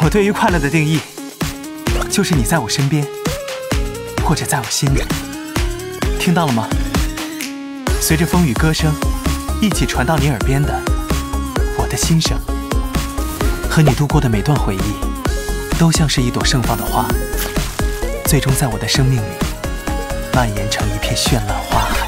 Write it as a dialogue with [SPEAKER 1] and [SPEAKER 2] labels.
[SPEAKER 1] 我对于快乐的定义，就是你在我身边，或者在我心里。听到了吗？随着风与歌声一起传到你耳边的我的心声，和你度过的每段回忆，都像是一朵盛放的花，最终在我的生命里蔓延成一片绚烂花海。